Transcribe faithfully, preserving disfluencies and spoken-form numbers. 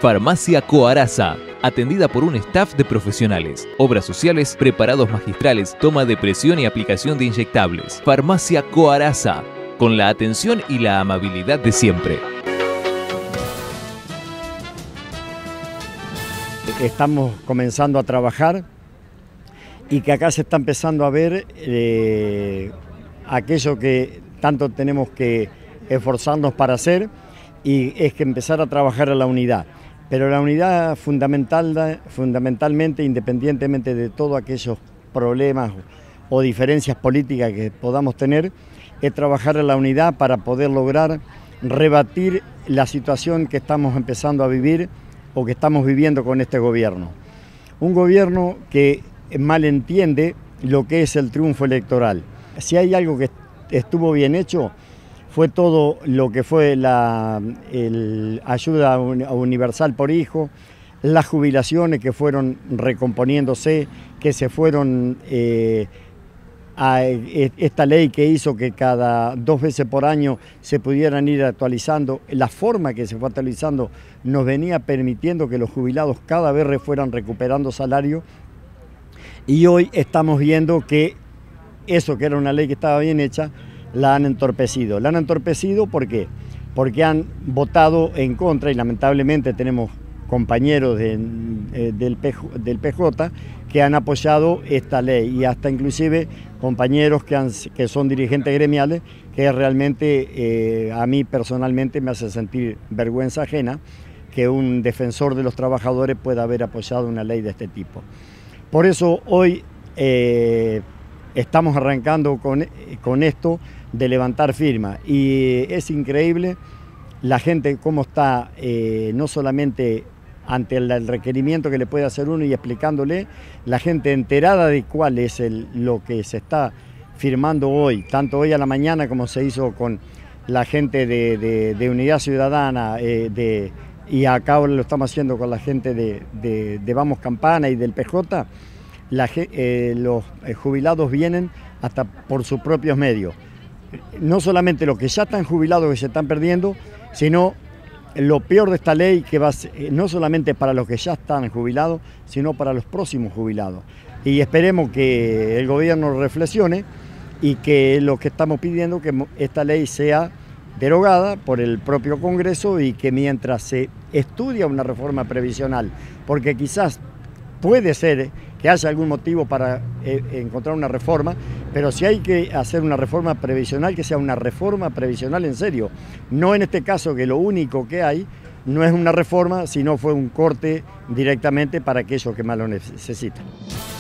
Farmacia Coaraza, atendida por un staff de profesionales, obras sociales, preparados magistrales, toma de presión y aplicación de inyectables. Farmacia Coaraza, con la atención y la amabilidad de siempre. Estamos comenzando a trabajar y que acá se está empezando a ver eh, aquello que tanto tenemos que esforzarnos para hacer, y es que empezar a trabajar a la unidad. Pero la unidad fundamental, fundamentalmente, independientemente de todos aquellos problemas o diferencias políticas que podamos tener, es trabajar a la unidad para poder lograr rebatir la situación que estamos empezando a vivir o que estamos viviendo con este gobierno. Un gobierno que mal entiende lo que es el triunfo electoral. Si hay algo que estuvo bien hecho, fue todo lo que fue la el ayuda universal por hijo, las jubilaciones que fueron recomponiéndose, que se fueron eh, a esta ley que hizo que cada dos veces por año se pudieran ir actualizando. La forma que se fue actualizando nos venía permitiendo que los jubilados cada vez fueran recuperando salario, y hoy estamos viendo que eso, que era una ley que estaba bien hecha, la han entorpecido. La han entorpecido ¿por qué? Porque han votado en contra, y lamentablemente tenemos compañeros de, eh, del, P J, del P J que han apoyado esta ley, y hasta inclusive compañeros que, han, que son dirigentes gremiales, que realmente eh, a mí personalmente me hace sentir vergüenza ajena que un defensor de los trabajadores pueda haber apoyado una ley de este tipo. Por eso hoy eh, estamos arrancando con, con esto de levantar firma, y es increíble la gente cómo está, eh, no solamente ante el, el requerimiento que le puede hacer uno y explicándole, la gente enterada de cuál es el, lo que se está firmando hoy, tanto hoy a la mañana como se hizo con la gente de, de, de Unidad Ciudadana, eh, de, y acá ahora lo estamos haciendo con la gente de, de, de Vamos Campana y del P J. La, eh, los jubilados vienen hasta por sus propios medios. No solamente los que ya están jubilados que se están perdiendo, sino lo peor de esta ley, que va a ser, no solamente para los que ya están jubilados, sino para los próximos jubilados. Y esperemos que el gobierno reflexione y que lo que estamos pidiendo, que esta ley sea derogada por el propio Congreso, y que mientras se estudia una reforma previsional, porque quizás puede ser que haya algún motivo para eh, encontrar una reforma, pero si hay que hacer una reforma previsional, que sea una reforma previsional en serio. No en este caso, que lo único que hay no es una reforma, sino fue un corte directamente para aquellos que más lo necesitan.